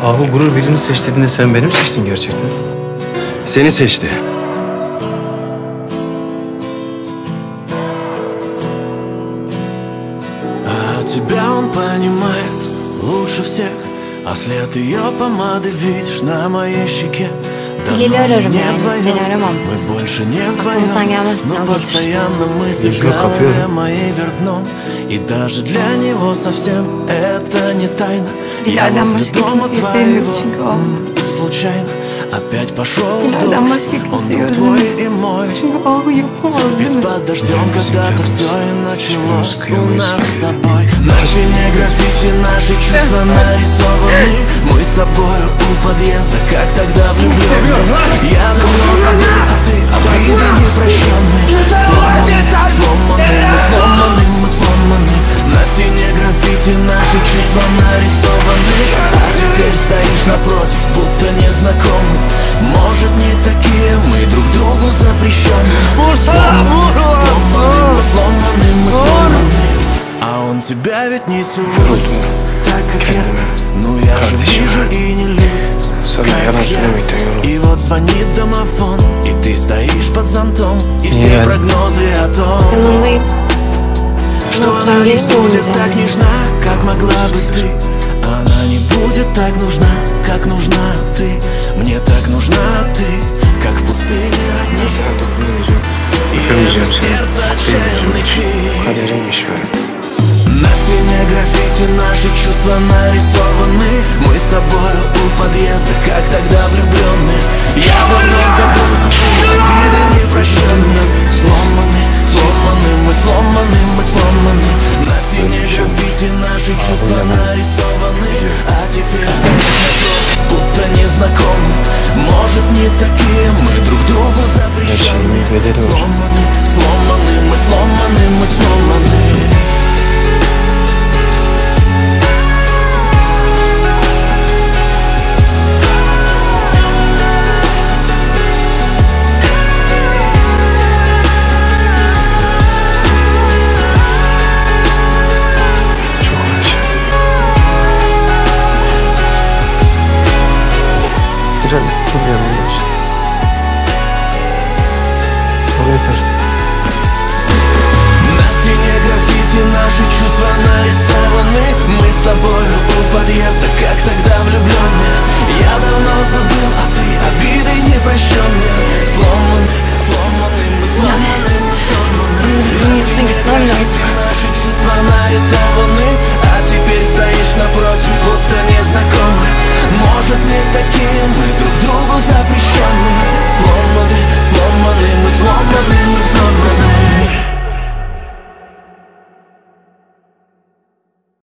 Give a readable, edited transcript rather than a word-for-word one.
Ahu Gurur birini seç dediğinde sen beni mi seçtin gerçekten? Seni seçti. Тебя он понимает лучше всех, а след ее помады видишь на моей щеке. Geli ararım yani, seni aramam. Aklıma sen gelmezsin, но o gelir. постоянно мысли в голове моей вверх дном. И даже для него совсем это не тайна. Я возле дома твоего случайно опять пошел дождь. Он был твой и мой. Ведь под дождем когда-то все и началось у нас с тобой. На стене граффити наши чувства нарисованы. Мы с тобою у подъезда, как тогда влюбленные. Я давно забыл, а ты обиды непрощенные. Сломаны, мы сломаны. На стене граффити наши чувства нарисованы. А теперь стоишь напротив, будто незнакомый. Может, не такие мы друг другу запрещенные. Сломаны, мы сломаны. А он тебя ведь не целует, так как я. Ну я же вижу и не любит, как я. И вот звонит домофон, и ты стоишь под зонтом. И все прогнозы о том, что она не будет так нежна, как могла бы ты. Она не будет так нужна, как нужна ты. Мне так нужна ты, как в пустыне родник. И это сердце отчаянный крик. На стене граффити наши чувства нарисованы. Мы с тобою у подъезда, как тогда влюбленные. Я давно забыл, а ты обиды непрощенные. Сломаны, мы сломаны. На стене граффити наши чувства нарисованы. А теперь напротив, будто незнакомы. Может, не такие мы друг другу запрещены. Сломаны, мы сломаны.